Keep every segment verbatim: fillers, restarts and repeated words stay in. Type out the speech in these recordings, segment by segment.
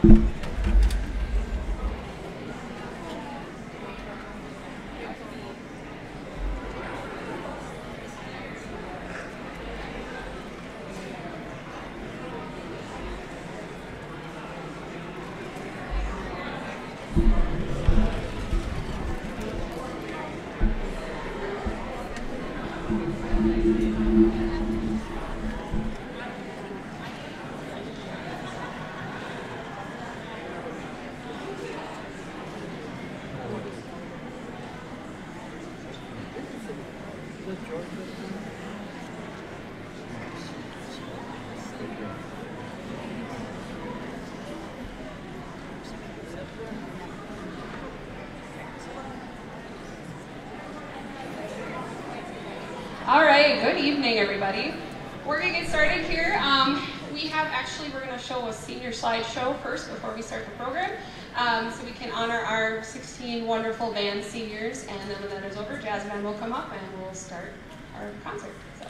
All right, good evening, everybody. We're gonna get started here. Um, we have actually, we're gonna show a senior slideshow first before we start the program. Um, so we can honor our sixteen wonderful band seniors, and then when that is over, Jazz Band will come up and we'll start our concert. So.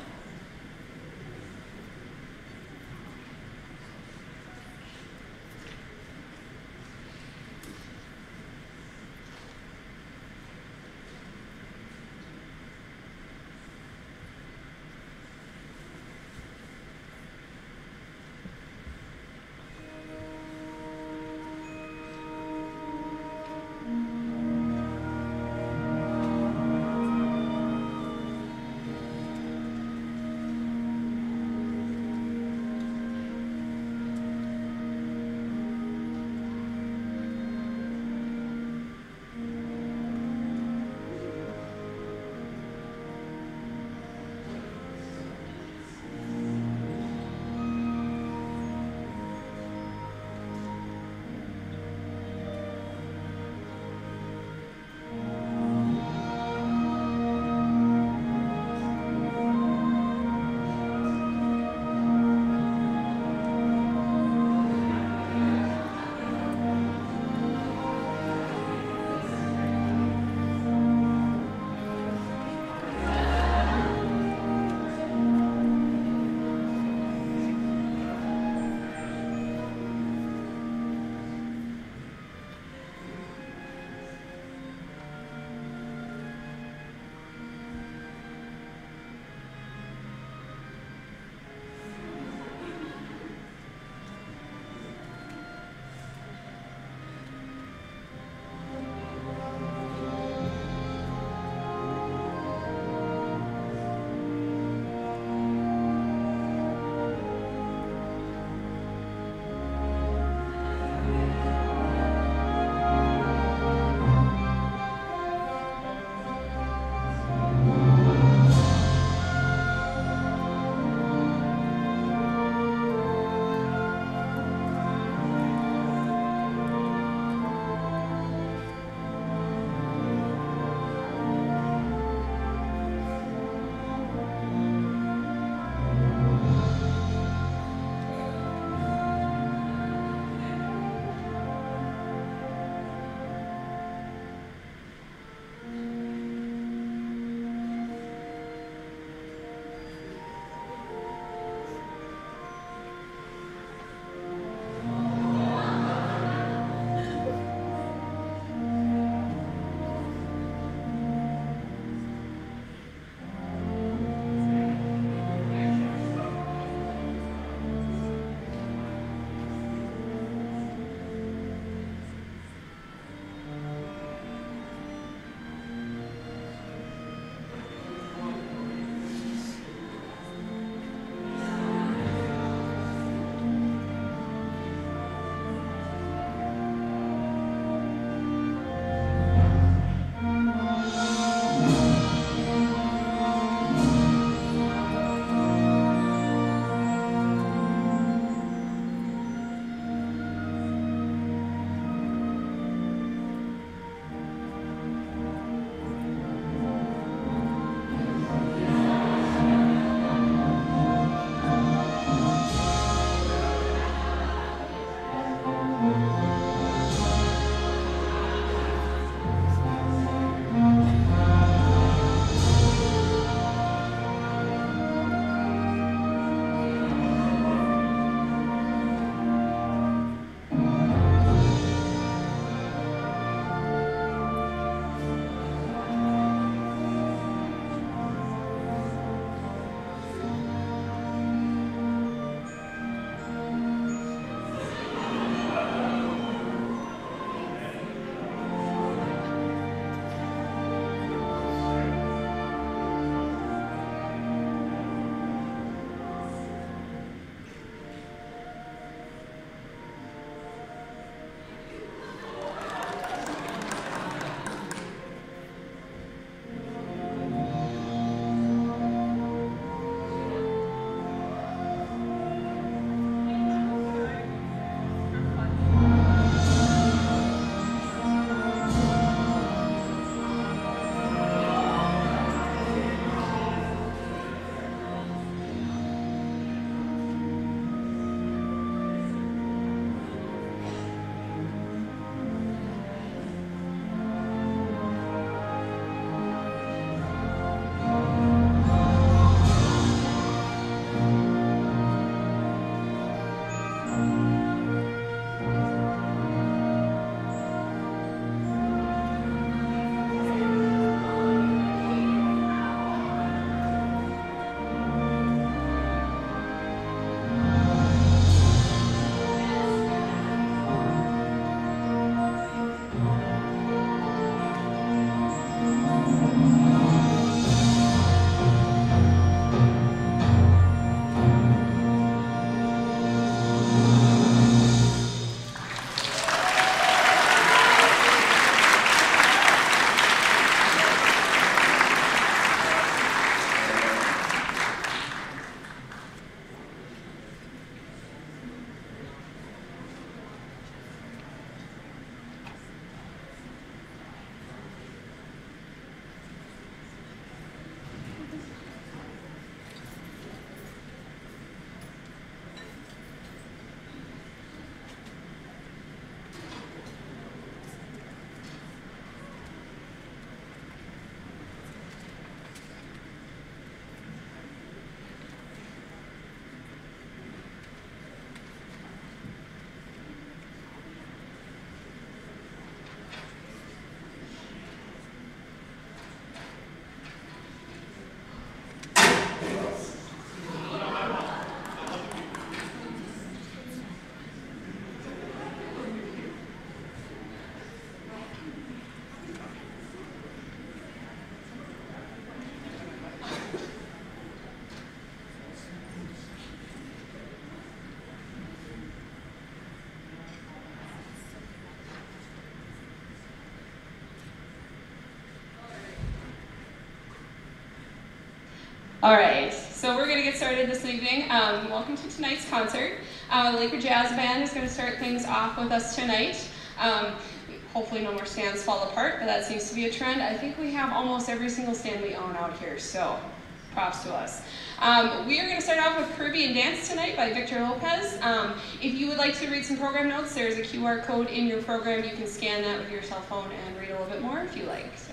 All right, so we're going to get started this evening. Um, welcome to tonight's concert. Uh, the Laker Jazz Band is going to start things off with us tonight. Um, hopefully no more stands fall apart, but that seems to be a trend. I think we have almost every single stand we own out here, so props to us. Um, we are going to start off with Caribbean Dance tonight by Victor Lopez. Um, if you would like to read some program notes, there's a Q R code in your program. You can scan that with your cell phone and read a little bit more if you like. So.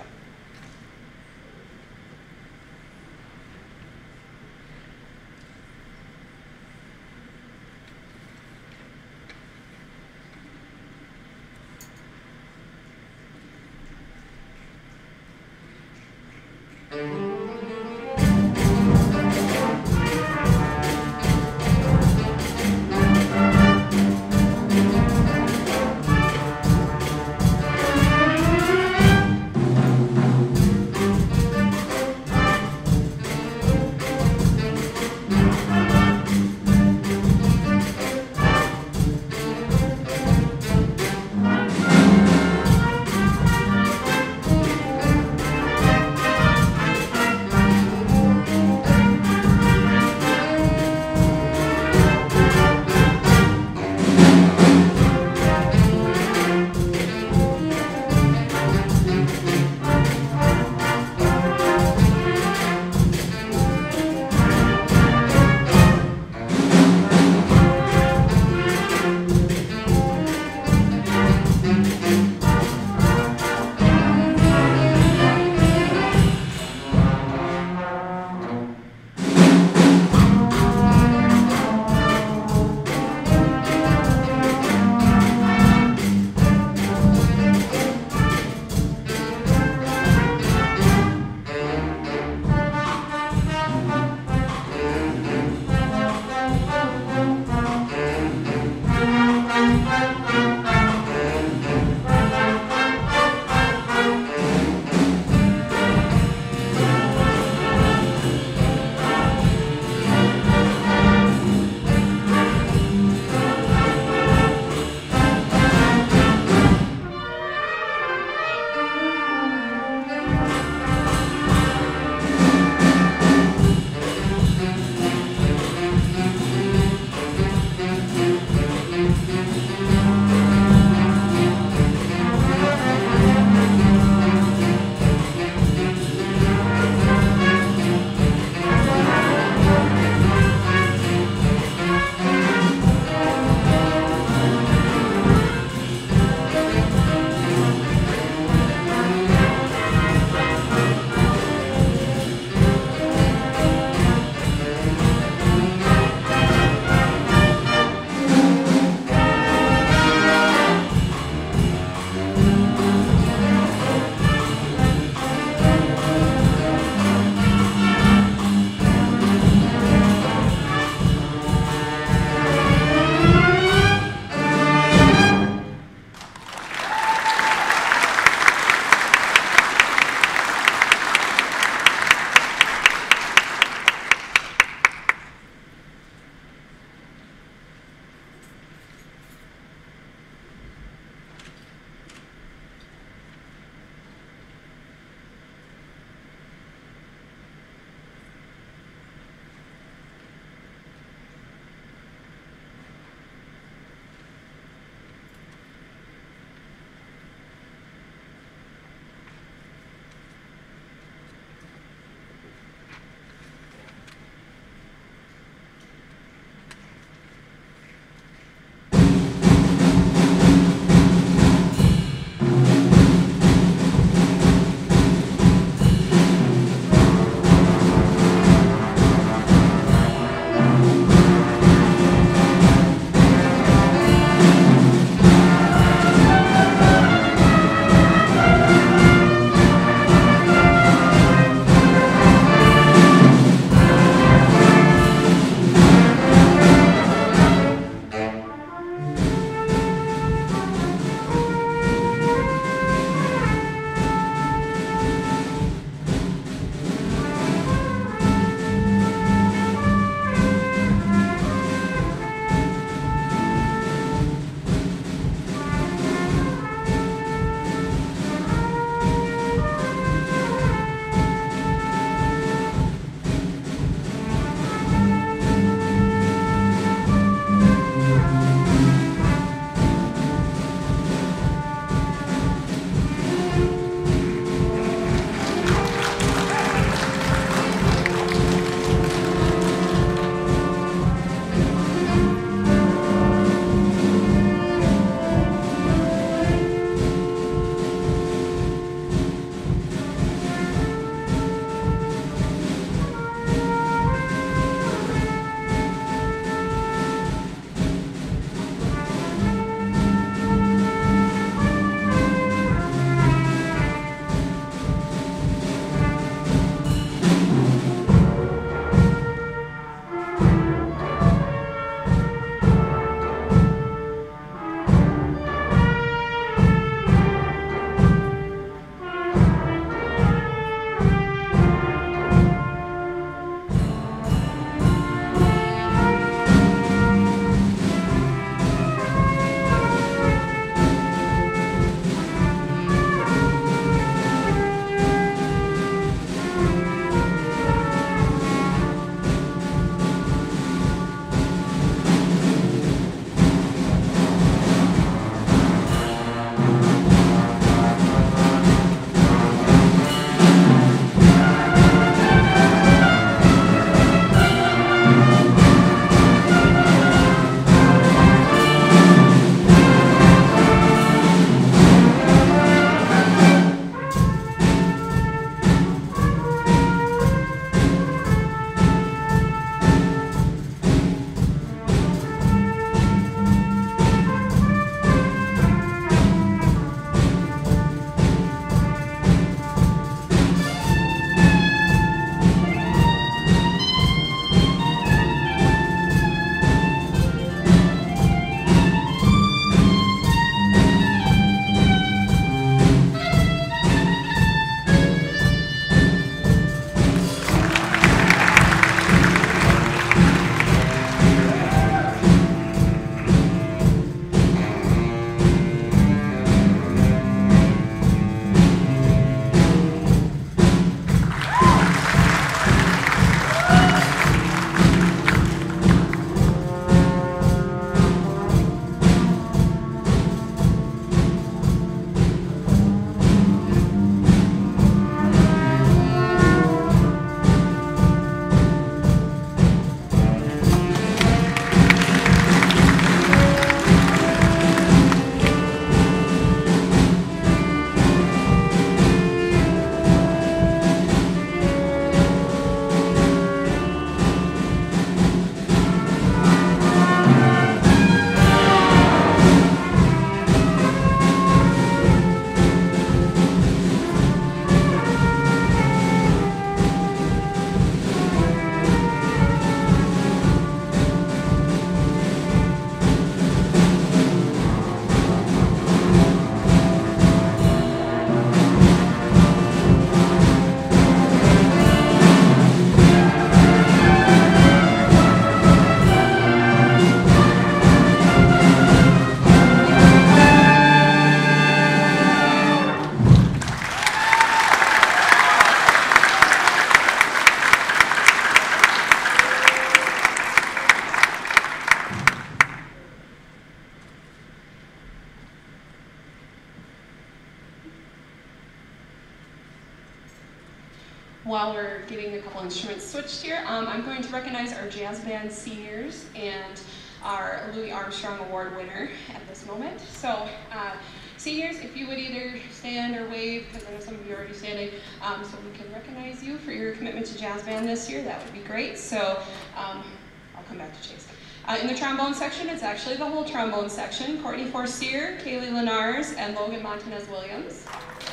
while we're getting a couple instruments switched here, um, I'm going to recognize our jazz band seniors and our Louis Armstrong Award winner at this moment. So, uh, seniors, if you would either stand or wave, because I know some of you are already standing, um, so we can recognize you for your commitment to jazz band this year, that would be great. So, um, I'll come back to Chase. Uh, in the trombone section, it's actually the whole trombone section. Courtney Forcier, Kaylee Lenars, and Logan Montanez-Williams.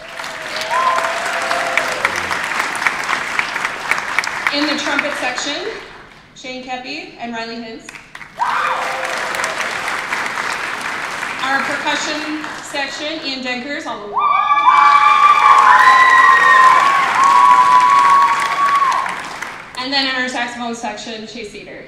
In the trumpet section, Shane Kepi and Riley Hintz. Our percussion section, Ian Denkers, all the And then in our saxophone section, Chase Eder.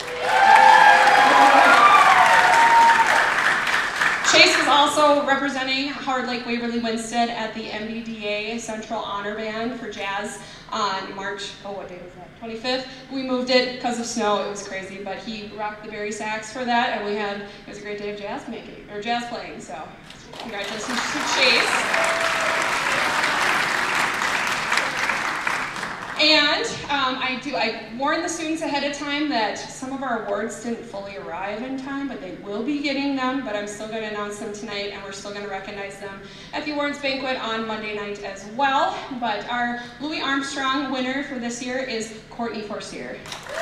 Chase was also representing Howard Lake Waverly Winsted at the M B D A Central Honor Band for Jazz on March, oh what day was that, twenty-fifth. We moved it because of snow, it was crazy, but he rocked the Barry sax for that, and we had, it was a great day of jazz making, or jazz playing, so congratulations to Chase. And um, I do, I warned the students ahead of time that some of our awards didn't fully arrive in time, but they will be getting them, but I'm still going to announce them tonight, and we're still going to recognize them at the awards banquet on Monday night as well. But our Louis Armstrong winner for this year is Courtney Forcier.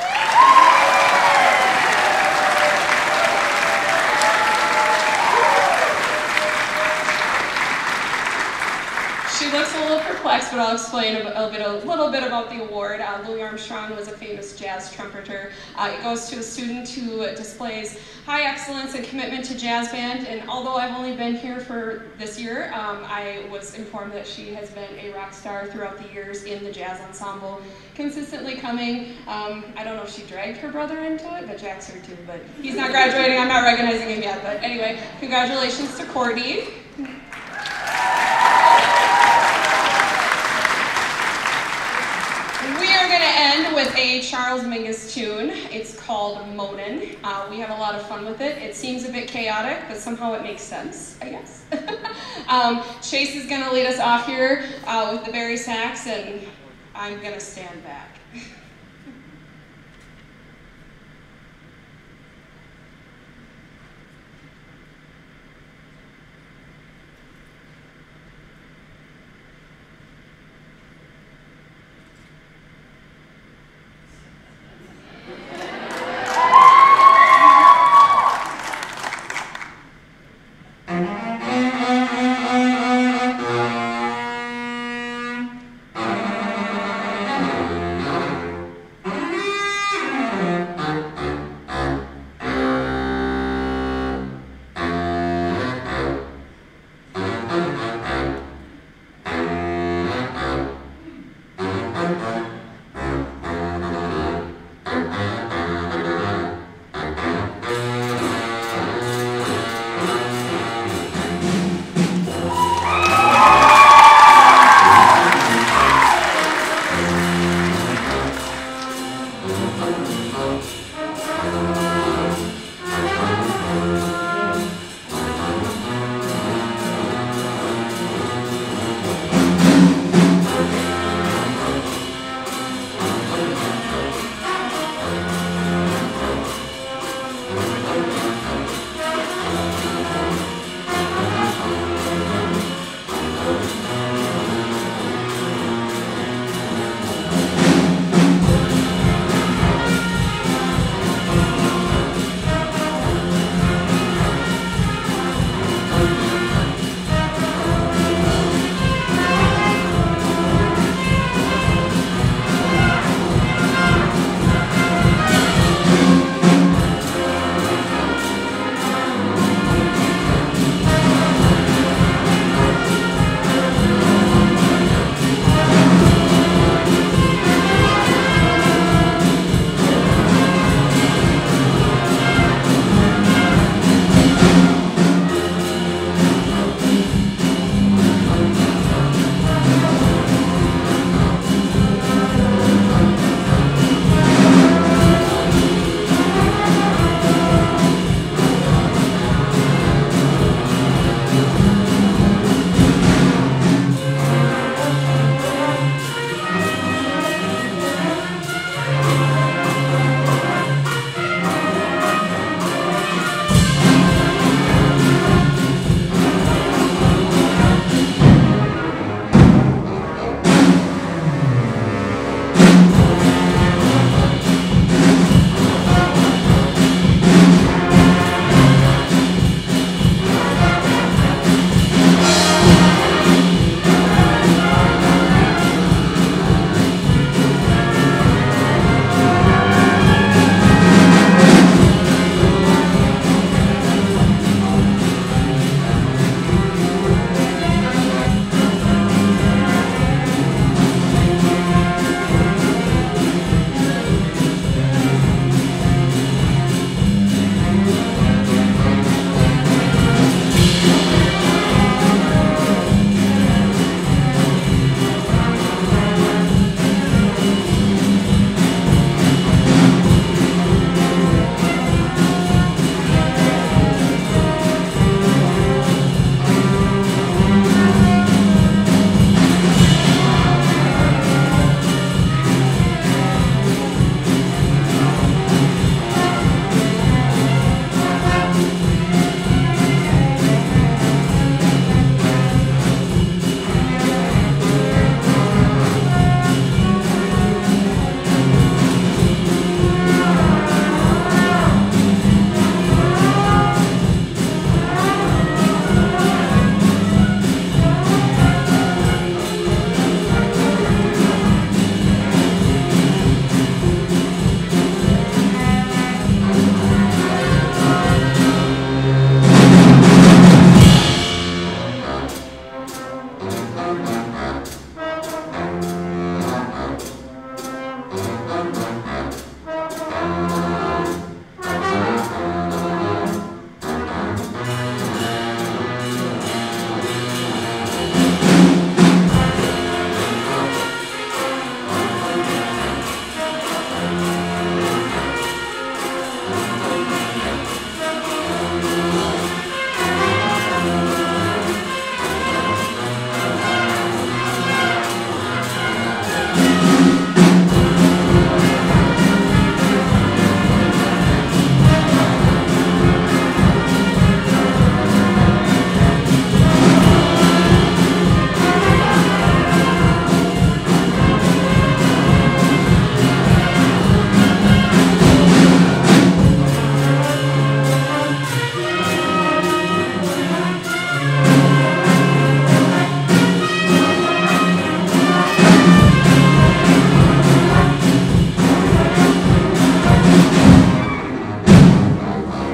She looks a little perplexed, but I'll explain a, a, bit, a little bit about the award. Uh, Louis Armstrong was a famous jazz trumpeter. Uh, it goes to a student who displays high excellence and commitment to jazz band, and although I've only been here for this year, um, I was informed that she has been a rock star throughout the years in the jazz ensemble, consistently coming. Um, I don't know if she dragged her brother into it, but Jack's here too, but he's not graduating, I'm not recognizing him yet, but anyway, congratulations to Courtney. We are going to end with a Charles Mingus tune. It's called Moanin'. Uh, we have a lot of fun with it. It seems a bit chaotic, but somehow it makes sense, I guess. um, Chase is going to lead us off here uh, with the Barry sax, and I'm going to stand back. Thank you.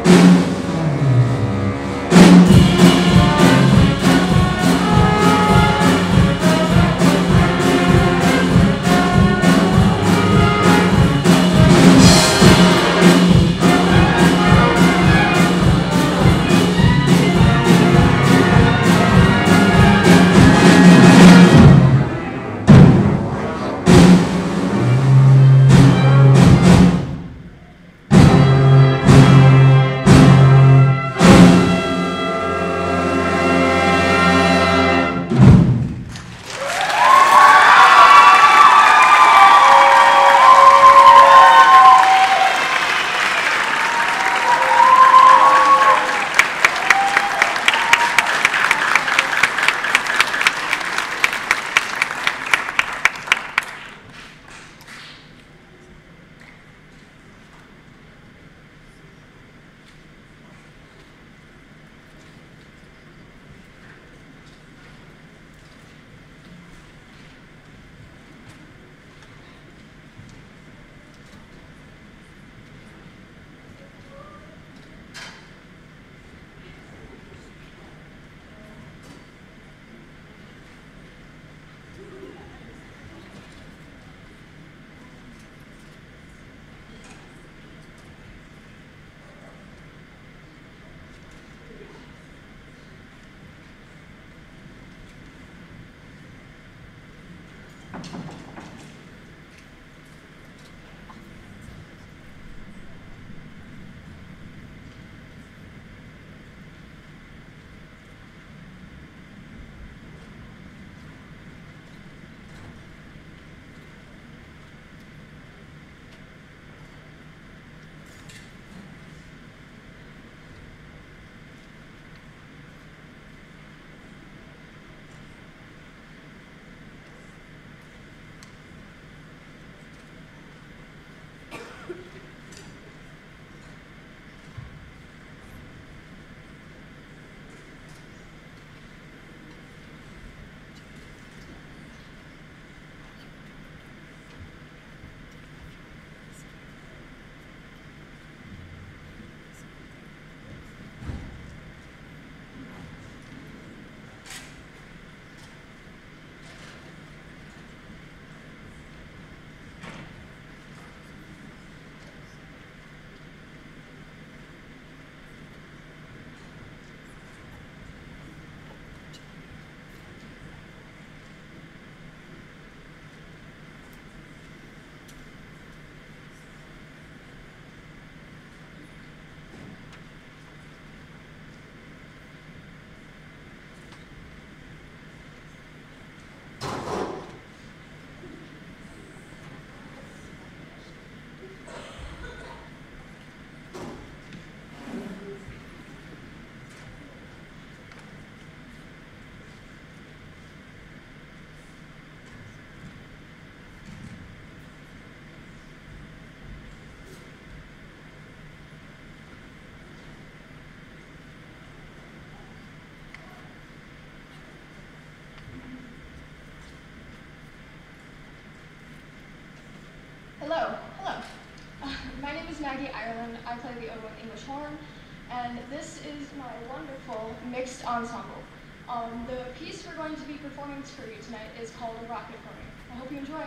Hello, hello. Uh, my name is Maggie Ireland. I play the oboe and English horn, and this is my wonderful mixed ensemble. Um, the piece we're going to be performing for you tonight is called Rocket Pony. I hope you enjoy.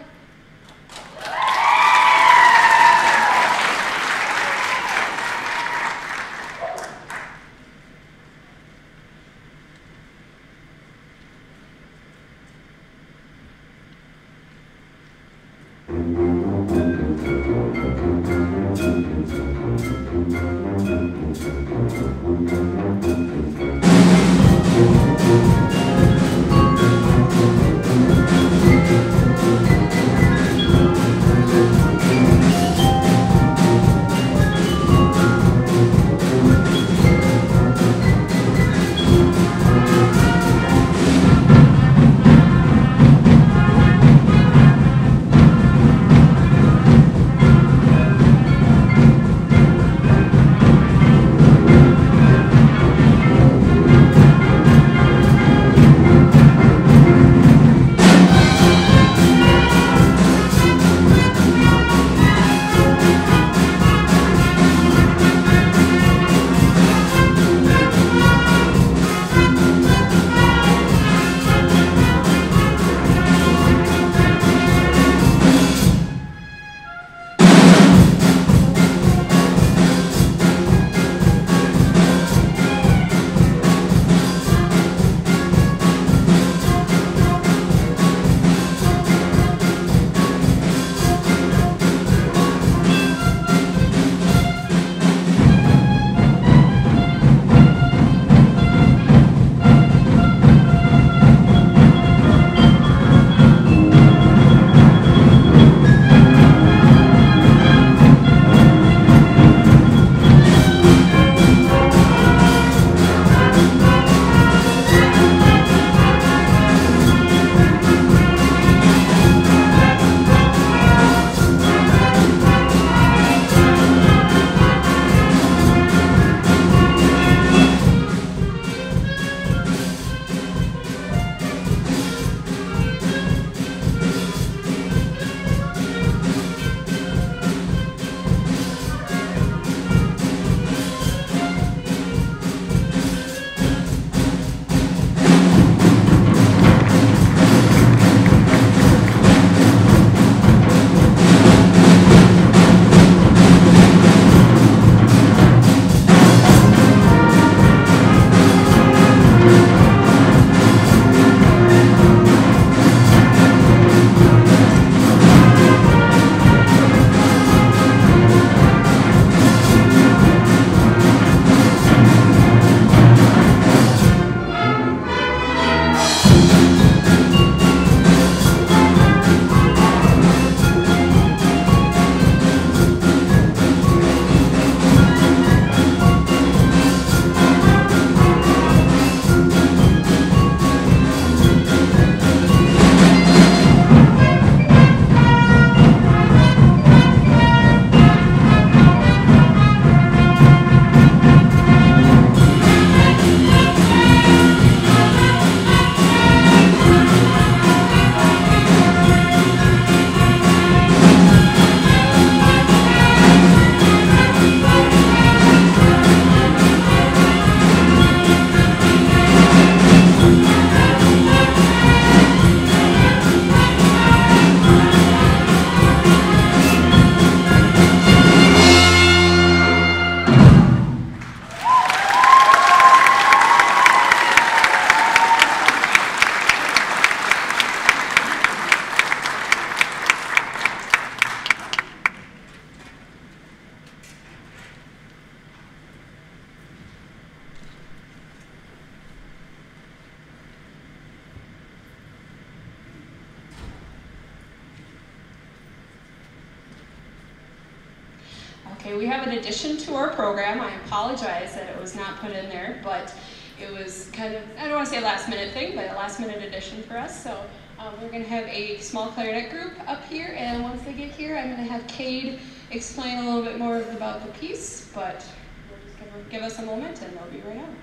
Okay, we have an addition to our program. I apologize that it was not put in there, but it was kind of, I don't want to say a last minute thing, but a last minute addition for us. So um, we're going to have a small clarinet group up here, and once they get here, I'm going to have Cade explain a little bit more about the piece, but we're just going to give us a moment and they'll be right on.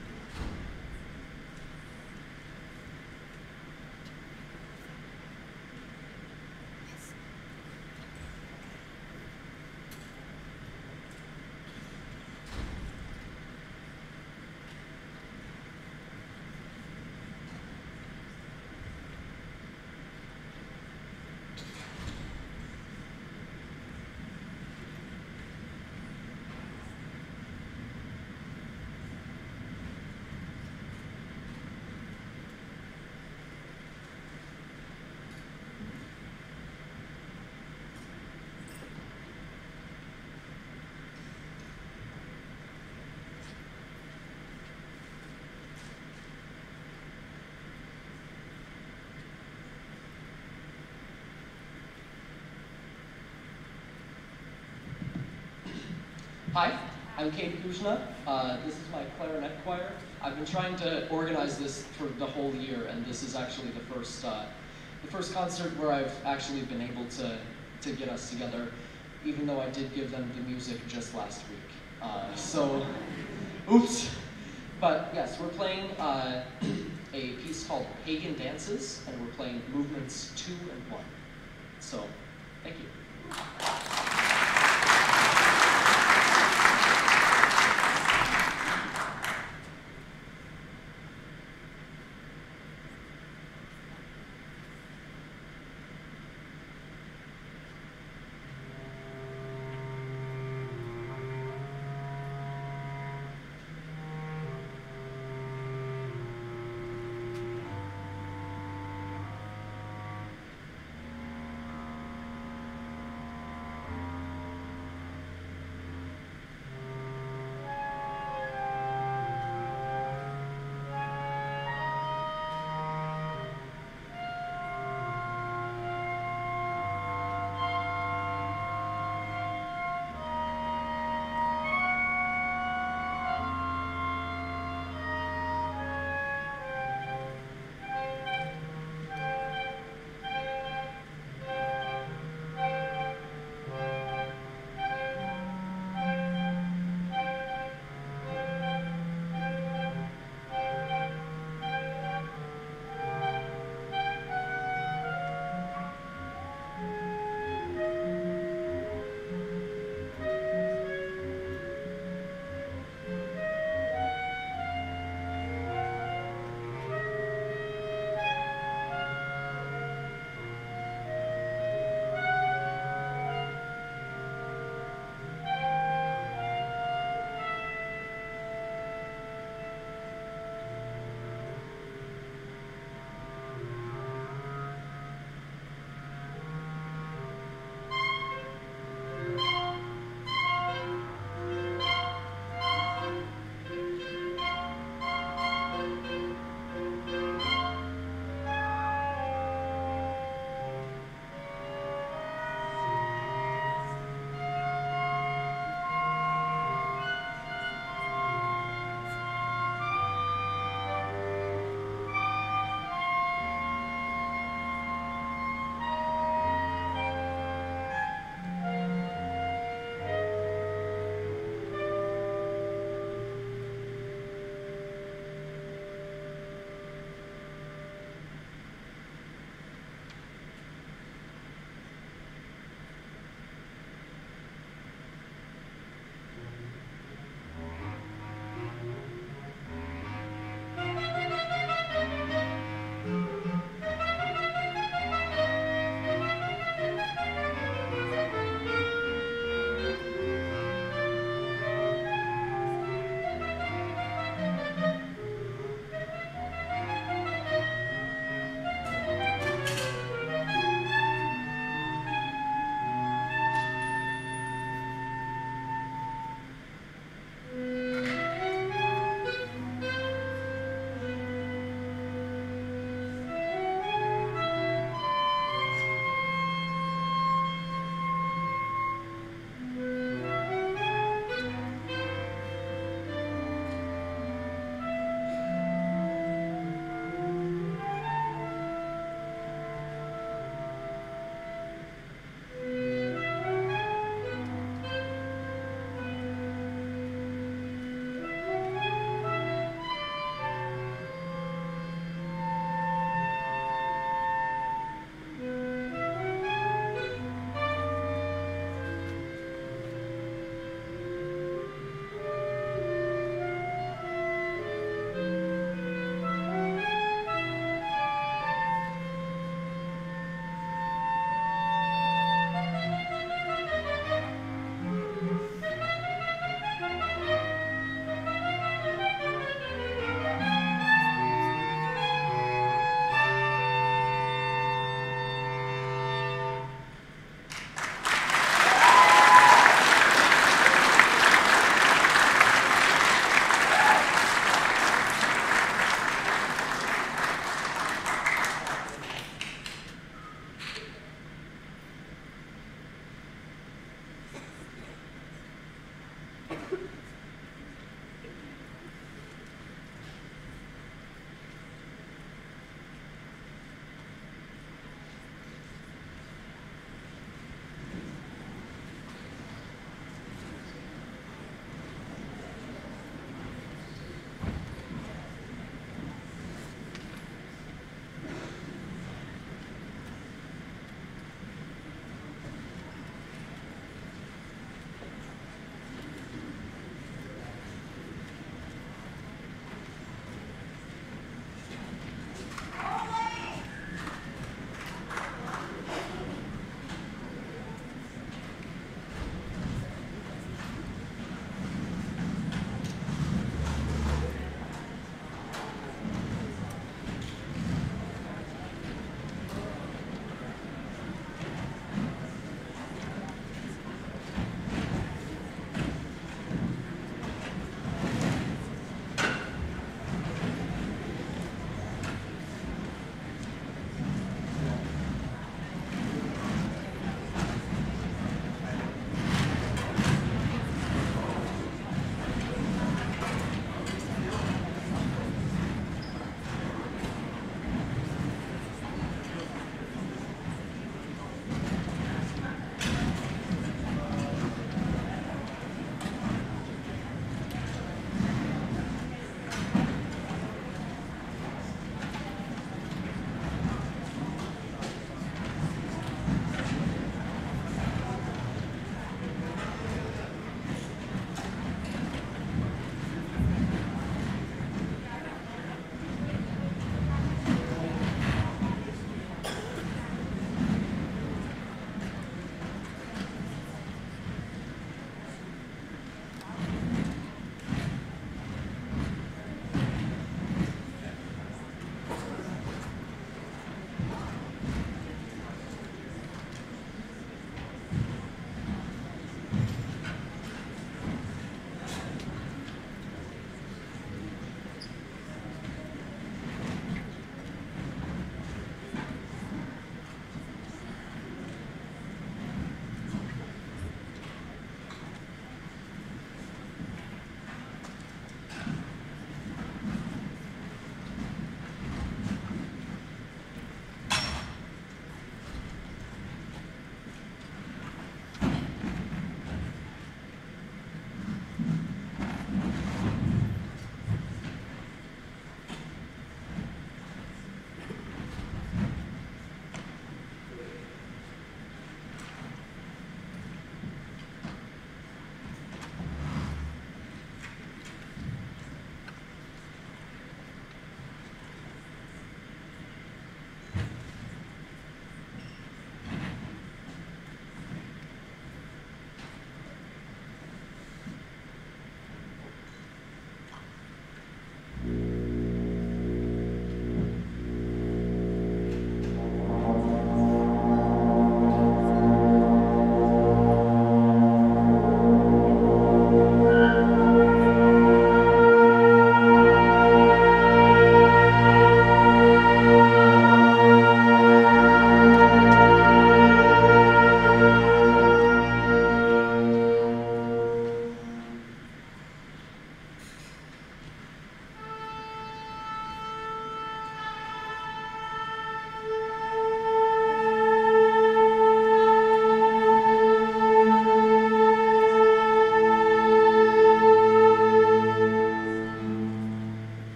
Hi, I'm Cade Kuzna. Uh, this is my clarinet choir. I've been trying to organize this for the whole year, and this is actually the first, uh, the first concert where I've actually been able to, to get us together, even though I did give them the music just last week. Uh, so, oops. But yes, we're playing uh, a piece called Pagan Dances, and we're playing movements two and one. So, thank you.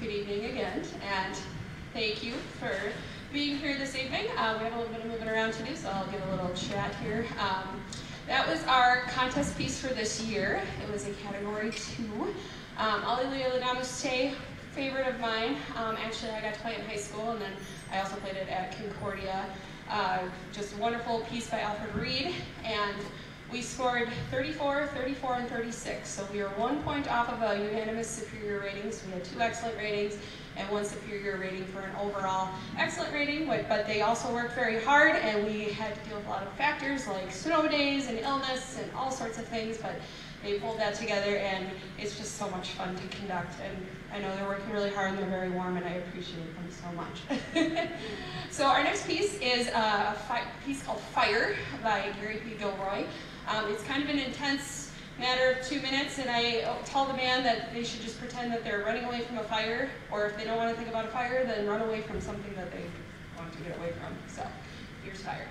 good evening again, and thank you for being here this evening. Uh, we have a little bit of moving around to do, so I'll give a little chat here. Um, that was our contest piece for this year. It was a category two. Um, Alleluia Laudamus, favorite of mine. Um, actually, I got to play it in high school, and then I also played it at Concordia. Uh, just a wonderful piece by Alfred Reed, and we scored thirty-four, thirty-four, and thirty-six. So we were one point off of a unanimous superior rating. So we had two excellent ratings and one superior rating for an overall excellent rating. But, but they also worked very hard, and we had to deal with a lot of factors like snow days and illness and all sorts of things. But they pulled that together, and it's just so much fun to conduct. And I know they're working really hard, and they're very warm, and I appreciate them so much. So our next piece is a piece called Fire by Gary P. Gilroy. Um, it's kind of an intense matter of two minutes, and I tell the band that they should just pretend that they're running away from a fire, or if they don't want to think about a fire, then run away from something that they want to get away from. So here's Fire.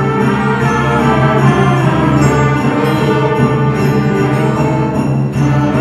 Thank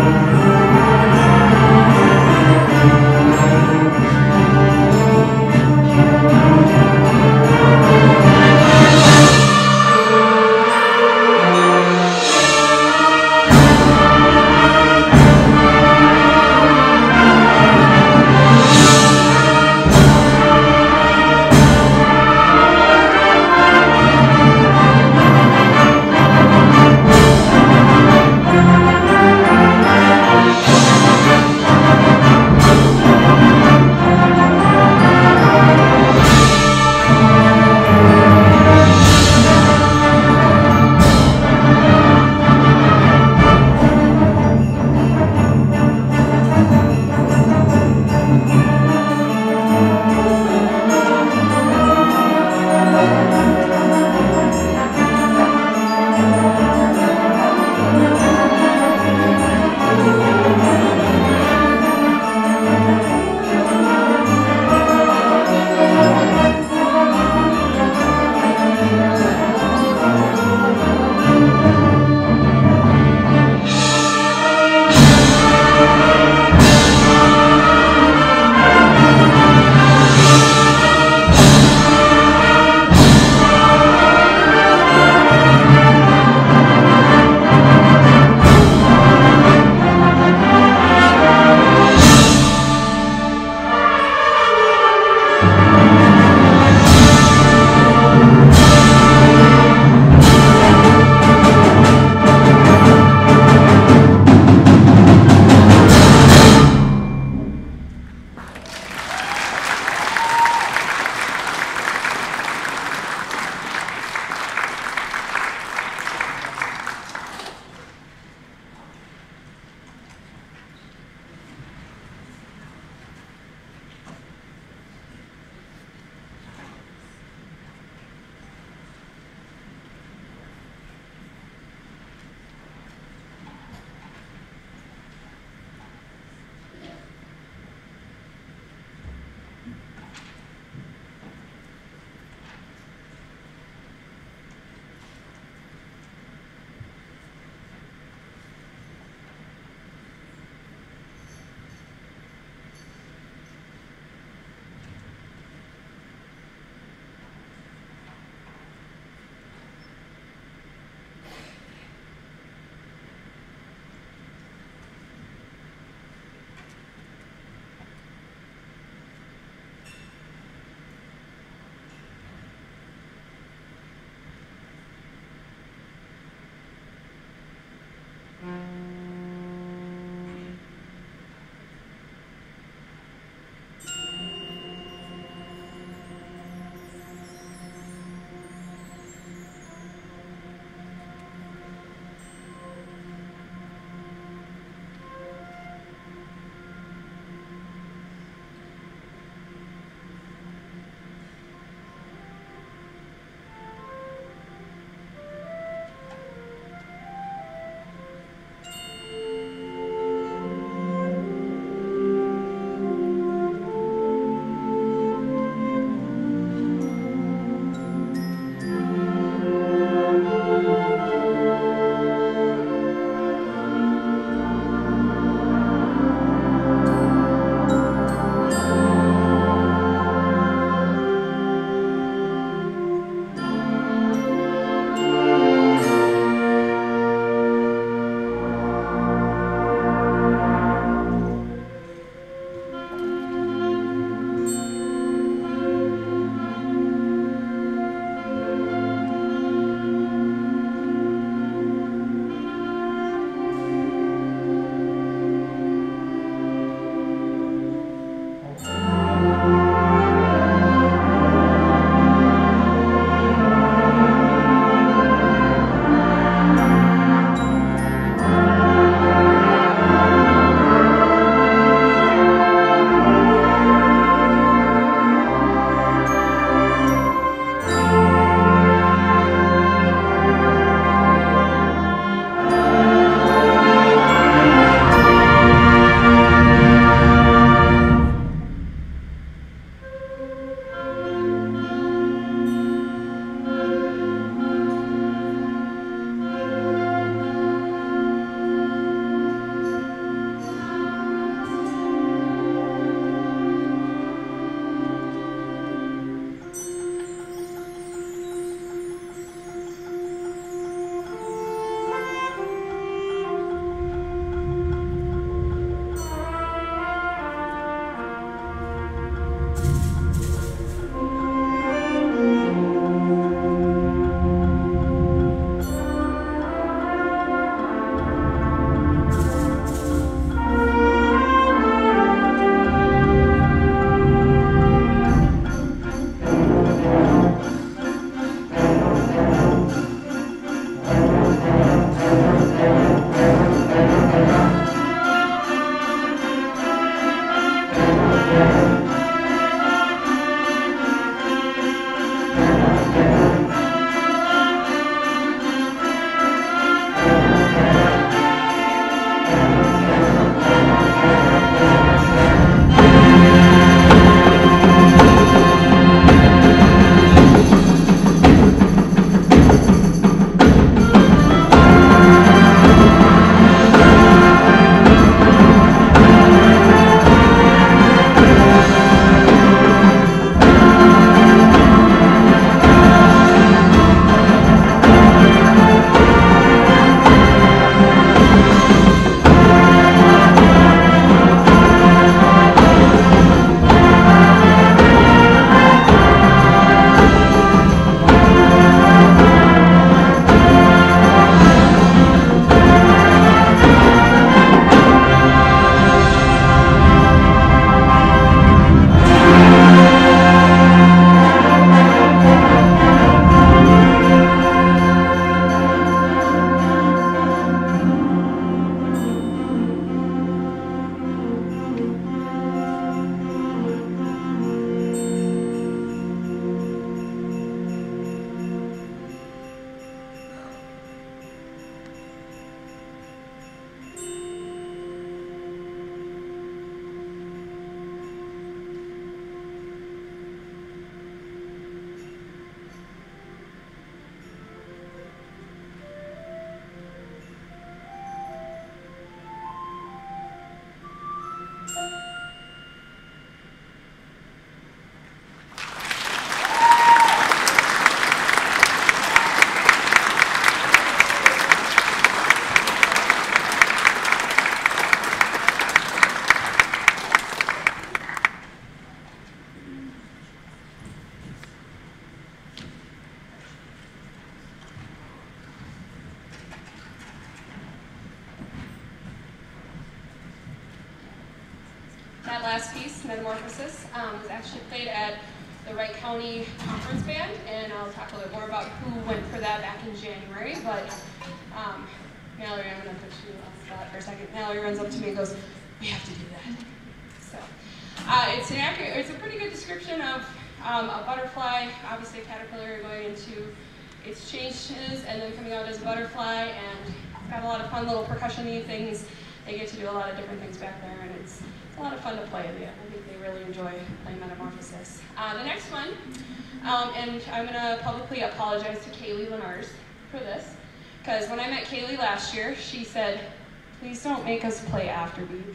that last piece, Metamorphosis, um, was actually played at the Wright County Conference Band, and I'll talk a little bit more about who went for that back in January, but um, Mallory, I'm going to put you on the spot for a second. Mallory runs up to me and goes, we have to do that. So uh, it's an accurate, it's a pretty good description of um, a butterfly, obviously a caterpillar going into its changes and then coming out as a butterfly, and it's got a lot of fun little percussion-y things. They get to do a lot of different things back there, and it's, it's a lot of fun to play. I think they really enjoy playing Metamorphosis. Uh, the next one, um, and I'm going to publicly apologize to Kaylee Lenars for this, because when I met Kaylee last year, she said, please don't make us play Afterbeats.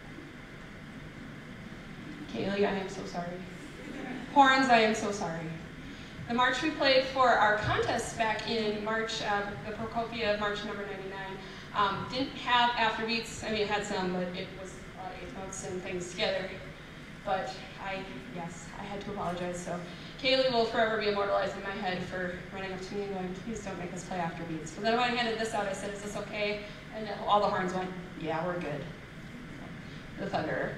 Kaylee, I am so sorry. Horns, I am so sorry. The march we played for our contest back in March, uh, the Procopia March number ninety-nine, um, didn't have Afterbeats. I mean, it had some, but it was a lot of eighth notes and things together. But I, yes, I had to apologize. So Kaylee will forever be immortalized in my head for running up to me and going, please don't make us play Afterbeats. So then when I handed this out, I said, is this okay? And all the horns went, yeah, we're good. So, the Thunderer.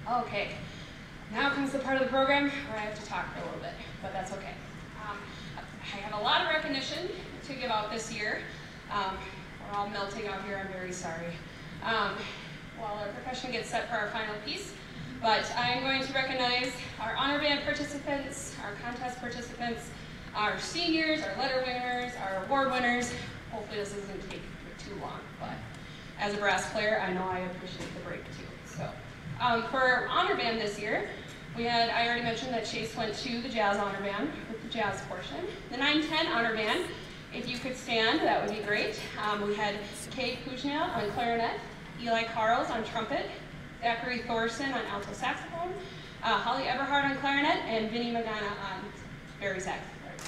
Okay, now comes the part of the program where I have to talk for a little bit, but that's okay. Um, I have a lot of recognition to give out this year. Um, we're all melting out here, I'm very sorry. Um, while our percussion gets set for our final piece, but I am going to recognize our honor band participants, our contest participants, our seniors, our letter winners, our award winners. Hopefully this doesn't take too long, but as a brass player, I know I appreciate the break too. So, um, for our honor band this year, we had, I already mentioned that Chase went to the jazz honor band with the jazz portion. The nine ten honor band, if you could stand, that would be great. Um, we had Kate Kuznia on clarinet, Eli Carls on trumpet, Zachary Thorson on alto saxophone, uh, Holly Everhart on clarinet, and Vinny Magana on bari sax.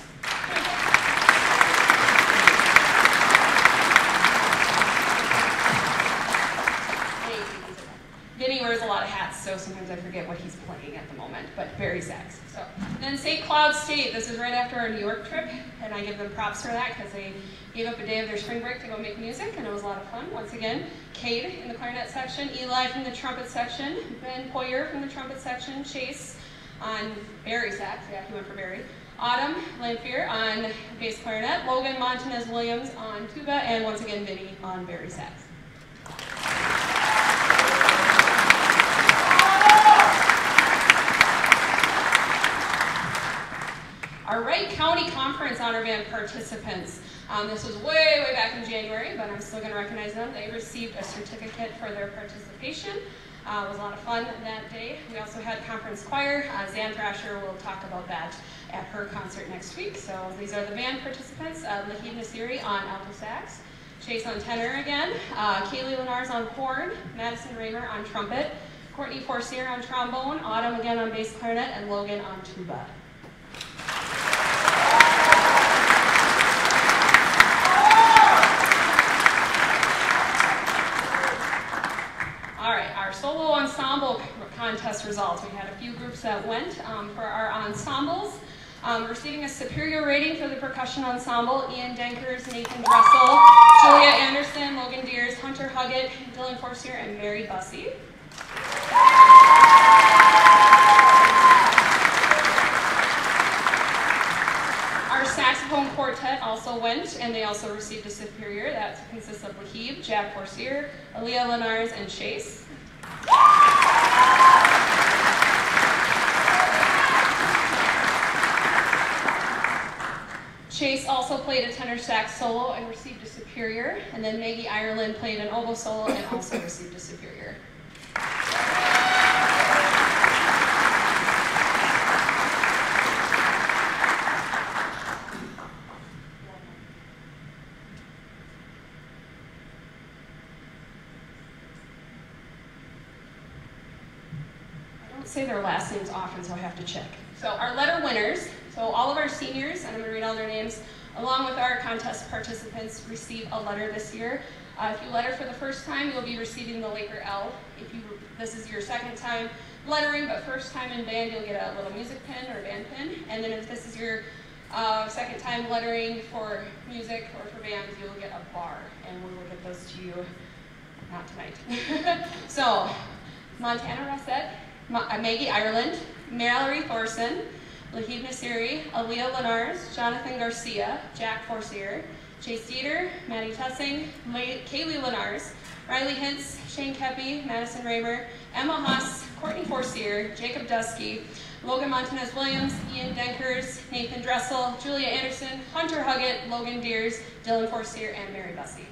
Vinny wears a lot of hats, so sometimes I forget what he's playing at the moment, but bari sax. So, then Saint Cloud State, this is right after our New York trip, and I give them props for that because they gave up a day of their spring break to go make music, and it was a lot of fun. Once again, Cade in the clarinet section, Eli from the trumpet section, Ben Poyer from the trumpet section, Chase on bari sax, yeah, he went for bari. Autumn Lamphere on bass clarinet, Logan Montanez Williams on tuba, and once again, Vinny on bari sax. Our Wright County Conference Honor Band participants. Um, this was way, way back in January, but I'm still going to recognize them. They received a certificate for their participation. Uh, it was a lot of fun that day. We also had conference choir. Uh, Zan Thrasher will talk about that at her concert next week. So these are the band participants. Uh, Lahib Nasiri on alto sax, Chase on tenor again, uh, Kaylee Lenars on horn, Madison Raymer on trumpet, Courtney Forcier on trombone, Autumn again on bass clarinet, and Logan on tuba. Solo ensemble contest results. We had a few groups that went um, for our ensembles. Um, receiving a superior rating for the percussion ensemble, Ian Denkers, Nathan Dressel, Julia Anderson, Logan Deers, Hunter Huggett, Dylan Forcier, and Mary Bussey. Our saxophone quartet also went, and they also received a superior. That consists of Lahib, Jack Forcier, Aaliyah Lenars, and Chase. Chase also played a tenor sax solo and received a superior, and then Maggie Ireland played an oboe solo and also received a superior. Say their last names often, so I have to check. So our letter winners, so all of our seniors, and I'm going to read all their names, along with our contest participants, receive a letter this year. Uh, if you letter for the first time, you'll be receiving the Laker L. If you, this is your second time lettering, but first time in band, you'll get a little music pin or a band pin. And then if this is your uh, second time lettering for music or for band, you'll get a bar, and we will get those to you, not tonight. So, Montana Rossett, Maggie Ireland, Mallory Thorson, Lahib Nasiri, Aaliyah Lenars, Jonathan Garcia, Jack Forcier, Chase Dieter, Maddie Tussing, Kaylee Lenars, Riley Hintz, Shane Kepi, Madison Raymer, Emma Huss, Courtney Forcier, Jacob Dusky, Logan Montanez Williams, Ian Denkers, Nathan Dressel, Julia Anderson, Hunter Huggett, Logan Deers, Dylan Forcier, and Mary Bussey.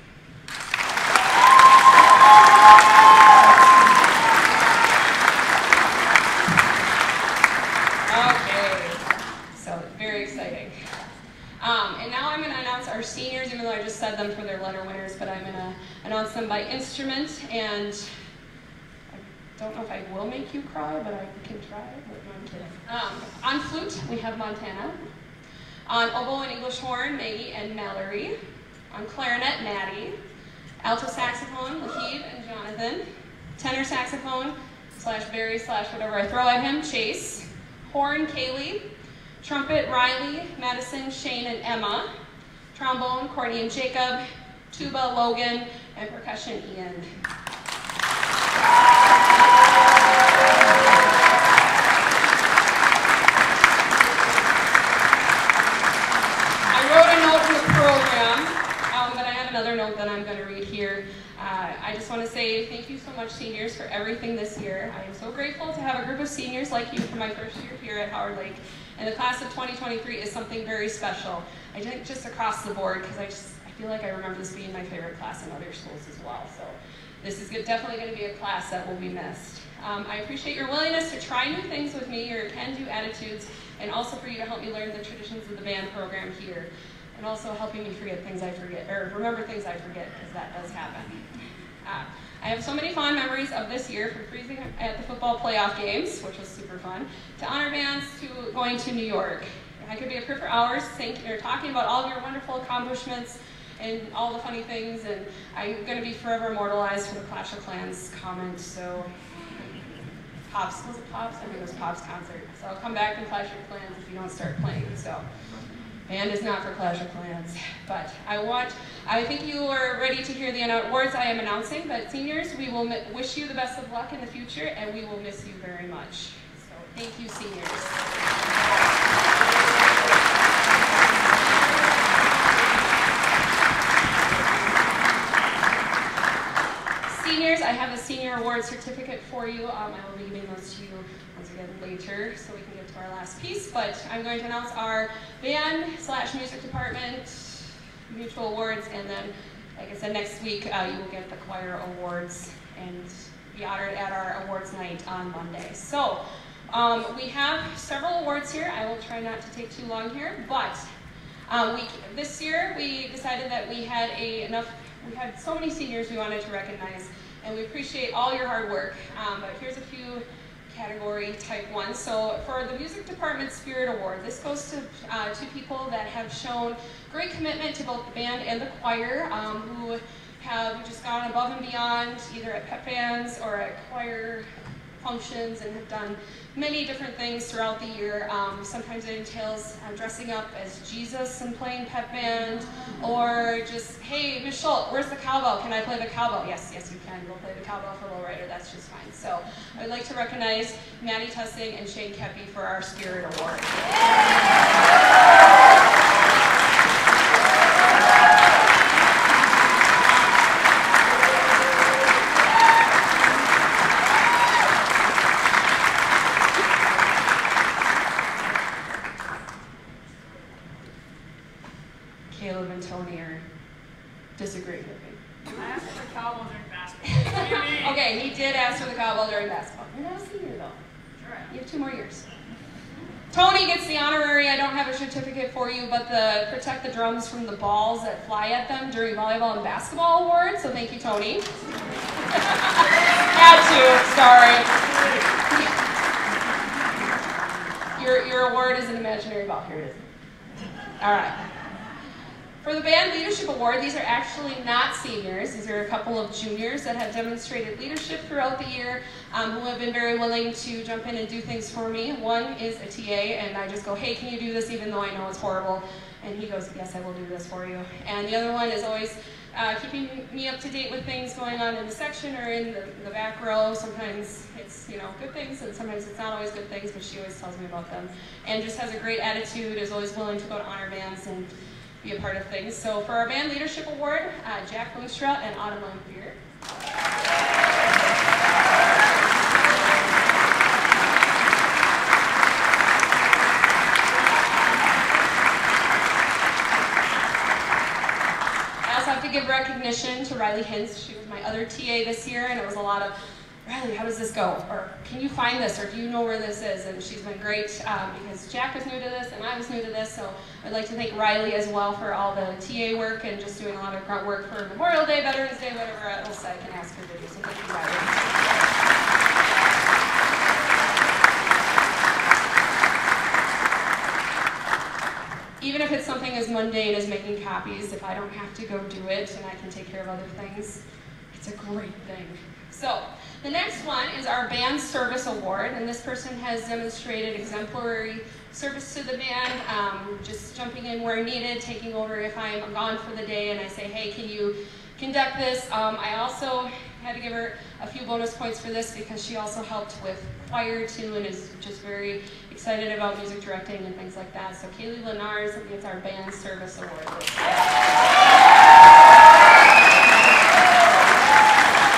Um, and now I'm going to announce our seniors, even though I just said them for their letter winners, but I'm going to announce them by instrument, and I don't know if I will make you cry, but I can try. No, I'm kidding. Um, on flute, we have Montana. On oboe and English horn, Maggie and Mallory. On clarinet, Maddie. Alto saxophone, Lahib and Jonathan. Tenor saxophone, slash bari, slash whatever I throw at him, Chase. Horn, Kaylee. Trumpet, Riley, Madison, Shane, and Emma. Trombone, Courtney and Jacob. Tuba, Logan, and percussion, Ian. I just want to say thank you so much, seniors, for everything this year. I am so grateful to have a group of seniors like you for my first year here at Howard Lake. And the class of twenty twenty-three is something very special. I think just across the board, because I just I feel like I remember this being my favorite class in other schools as well. So this is good, definitely going to be a class that will be missed. Um, I appreciate your willingness to try new things with me, your can-do attitudes, and also for you to help me learn the traditions of the band program here. And also helping me forget things I forget, or remember things I forget, because that does happen. Uh, I have so many fond memories of this year, from freezing at the football playoff games, which was super fun, to honor bands, to going to New York. I could be up here for hours thinking, or talking about all of your wonderful accomplishments and all the funny things, and I'm going to be forever immortalized for the Clash of Clans comment, so Pops, was it Pops? I think it was Pops' concert. So I'll come back and Clash of Clans if you don't start playing, so. Band is not for Clash of Clans, but I want, I think you are ready to hear the awards I am announcing, but seniors, we will wish you the best of luck in the future, and we will miss you very much. So thank you, seniors. Seniors, I have a senior award certificate for you. Um, I will be giving those to you once again later so we can get to our last piece, but I'm going to announce our band slash music department mutual awards, and then, like I said, next week uh, you will get the choir awards and be honored at our awards night on Monday. So um, we have several awards here. I will try not to take too long here, but um, we, this year we decided that we had a enough We had so many seniors we wanted to recognize, and we appreciate all your hard work. Um, but here's a few category type ones. So for the Music Department Spirit Award, this goes to uh, two people that have shown great commitment to both the band and the choir, um, who have just gone above and beyond, either at pep bands or at choir functions, and have done many different things throughout the year. Um, sometimes it entails uh, dressing up as Jesus and playing pep band, or just, hey, Miz Schultz, where's the cowbell? Can I play the cowbell? Yes, yes, you can. We'll play the cowbell for Lowrider. That's just fine. So I would like to recognize Maddie Tussing and Shane Kepi for our Spirit Award. Caleb and Tony are disagreeing with me. I asked for the cowbell during basketball. Okay, he did ask for the cowbell during basketball. You're not a senior though. Sure. You have two more years. Tony gets the honorary. I don't have a certificate for you, but the protect the drums from the balls that fly at them during volleyball and basketball award. So thank you, Tony. Had to. Sorry. Your your award is an imaginary ball. Here it is. All right. For the Band Leadership Award, these are actually not seniors. These are a couple of juniors that have demonstrated leadership throughout the year, um, who have been very willing to jump in and do things for me. One is a T A, and I just go, hey, can you do this even though I know it's horrible? And he goes, yes, I will do this for you. And the other one is always uh, keeping me up to date with things going on in the section or in the, the back row. Sometimes it's, you know, good things, and sometimes it's not always good things, but she always tells me about them. And just has a great attitude, is always willing to go to honor bands and be a part of things. So for our Band Leadership Award, uh, Jack Boonstra and Autumn Lampier. I also have to give recognition to Riley Hintz. She was my other T A this year, and it was a lot of, Riley, how does this go? Or can you find this? Or do you know where this is? And she's been great um, because Jack was new to this and I was new to this. So I'd like to thank Riley as well for all the T A work and just doing a lot of grunt work for Memorial Day, Veterans Day, whatever else I can ask her to do. So thank you, Riley. Even if it's something as mundane as making copies, if I don't have to go do it and I can take care of other things, it's a great thing. So the next one is our Band Service Award, and this person has demonstrated exemplary service to the band, um, just jumping in where needed, taking over if I'm gone for the day and I say, hey, can you conduct this? Um, I also had to give her a few bonus points for this because she also helped with choir too and is just very excited about music directing and things like that. So Kaylee Lenars gets our Band Service Award.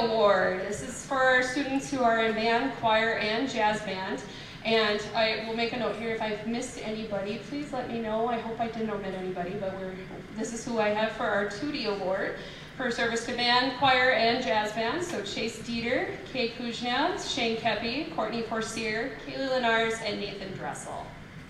Award. This is for our students who are in band, choir, and jazz band. And I will make a note here, if I've missed anybody, please let me know. I hope I didn't omit anybody, but we're, this is who I have for our Tootie Award for service to band, choir, and jazz band. So Chase Dieter, Kay Kuznia, Shane Kepi, Courtney Forcier, Kaylee Lenars, and Nathan Dressel.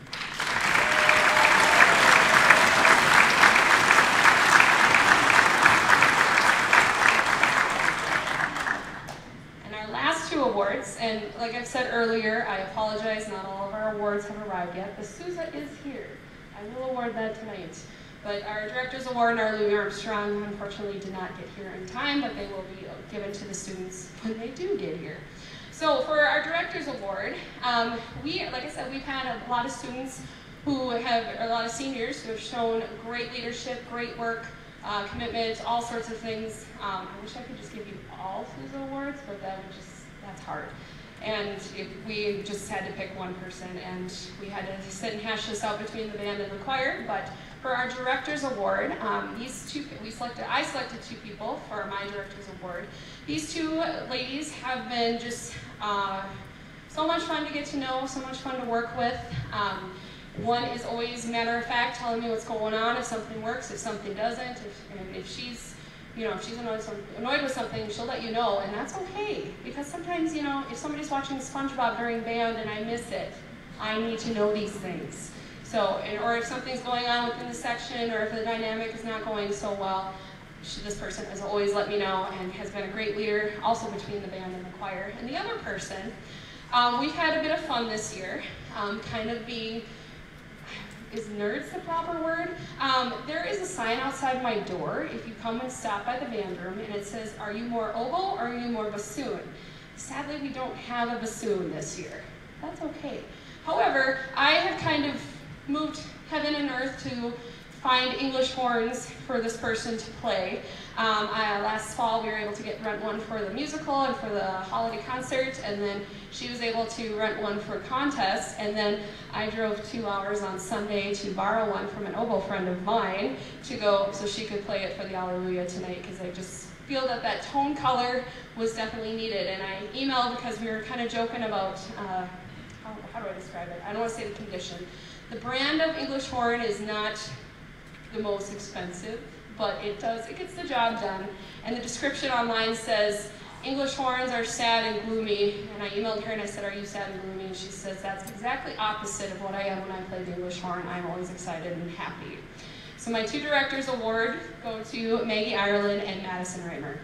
Awards, and like I've said earlier, I apologize, not all of our awards have arrived yet, but Sousa is here. I will award that tonight. But our Director's Award and our Louis Armstrong unfortunately did not get here in time, but they will be given to the students when they do get here. So for our Director's Award, um, we, like I said, we've had a lot of students who have, a lot of seniors who have shown great leadership, great work, uh, commitment, all sorts of things. Um, I wish I could just give you all Sousa awards, but that would just that's hard. And it, we just had to pick one person, and we had to sit and hash this out between the band and the choir. But for our Director's Award, um, these two, we selected, I selected two people for my Director's Award. These two ladies have been just uh, so much fun to get to know, so much fun to work with. Um, one is always matter of fact, telling me what's going on, if something works, if something doesn't, if, and if she's You know, if she's annoyed, annoyed with something, she'll let you know, and that's okay. Because sometimes, you know, if somebody's watching SpongeBob during band and I miss it, I need to know these things. So, and, or if something's going on within the section, or if the dynamic is not going so well, she, this person has always let me know and has been a great leader, also between the band and the choir. And the other person, um, we've had a bit of fun this year, um, kind of being, is nerds the proper word? Um, there is a sign outside my door if you come and stop by the band room, and it says, are you more oboe or are you more bassoon? Sadly, we don't have a bassoon this year. That's okay. However, I have kind of moved heaven and earth to find English horns for this person to play. Um, I, last fall we were able to get rent one for the musical and for the holiday concert, and then she was able to rent one for a contest, and then I drove two hours on Sunday to borrow one from an oboe friend of mine to go so she could play it for the Alleluia tonight, because I just feel that that tone color was definitely needed. And I emailed because we were kind of joking about, uh, how, how do I describe it? I don't want to say the condition. The brand of English horn is not the most expensive, but it does, it gets the job done. And the description online says, English horns are sad and gloomy. And I emailed her and I said, are you sad and gloomy? And she says, that's exactly opposite of what I am when I play the English horn. I'm always excited and happy. So my two Directors Award go to Maggie Ireland and Madison Reimer.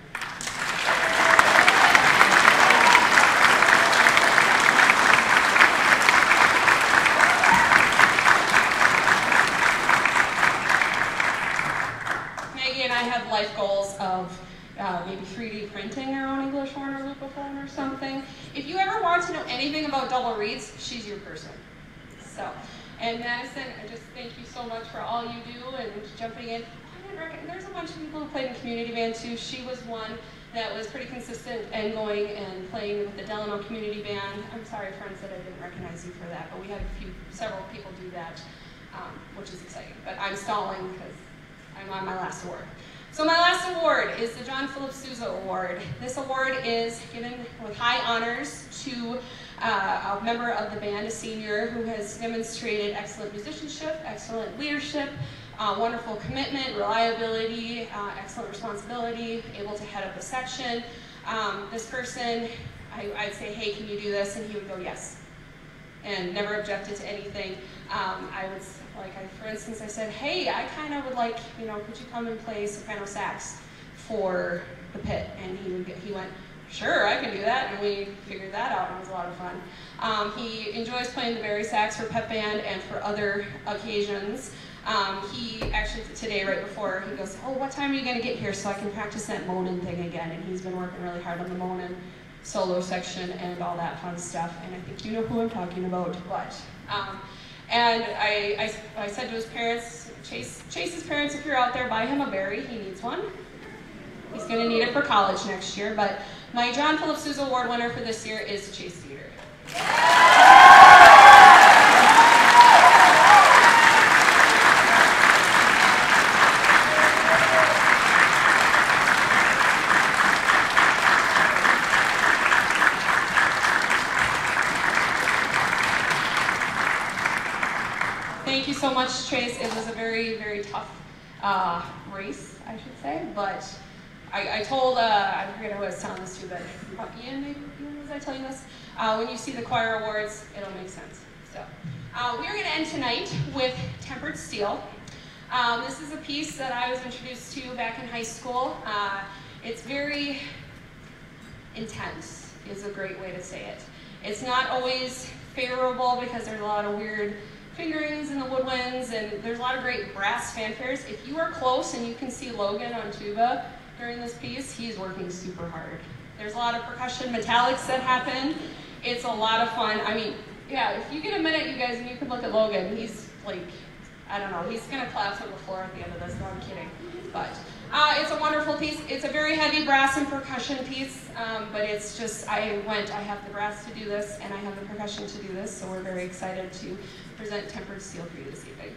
I have life goals of uh, maybe three D printing our own English horn or lupophone or something. If you ever want to know anything about double reeds, she's your person. So, and Madison, I just thank you so much for all you do and jumping in. I didn't reckon, there's a bunch of people who played in community band too. She was one that was pretty consistent and going and playing with the Delano Community Band. I'm sorry, friends, that I didn't recognize you for that, but we had a few, several people do that, um, which is exciting. But I'm stalling because I'm on my last award. So my last award is the John Philip Sousa Award. This award is given with high honors to uh, a member of the band, a senior, who has demonstrated excellent musicianship, excellent leadership, uh, wonderful commitment, reliability, uh, excellent responsibility, able to head up a section. Um, this person, I, I'd say, hey, can you do this? And he would go, yes, and never objected to anything. Um, I would, like, I, for instance, I said, hey, I kind of would like, you know, could you come and play soprano sax for the pit? And he would get, he went, sure, I can do that, and we figured that out, and it was a lot of fun. Um, he enjoys playing the bari sax for pep band and for other occasions. Um, he actually, today, right before, he goes, oh, what time are you going to get here so I can practice that Monin thing again? And he's been working really hard on the Monin solo section and all that fun stuff, and I think you know who I'm talking about. But, um, and I, I, I said to his parents, Chase, Chase's parents, if you're out there, buy him a bari, he needs one. He's going to need it for college next year, but my John Philip Sousa Award winner for this year is Chase Dieter. chase. It was a very, very tough uh, race, I should say, but I, I told, uh, I forget who I was telling this to, but Ian, maybe, Ian, was I telling this? Uh, when you see the choir awards, it'll make sense. So, uh, we are going to end tonight with Tempered Steel. Um, this is a piece that I was introduced to back in high school. Uh, it's very intense, is a great way to say it. It's not always favorable because there's a lot of weird fingerings in the woodwinds, and there's a lot of great brass fanfares. If you are close and you can see Logan on tuba during this piece, he's working super hard. There's a lot of percussion metallics that happen. It's a lot of fun. I mean, yeah, if you get a minute, you guys, and you can look at Logan, he's like, I don't know, he's gonna collapse on the floor at the end of this, no, I'm kidding. But uh, it's a wonderful piece. It's a very heavy brass and percussion piece, um, but it's just, I went, I have the brass to do this, and I have the percussion to do this, so we're very excited to present Tempered Steel for you this evening.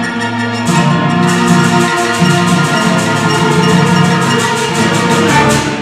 Thank you.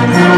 Thank you.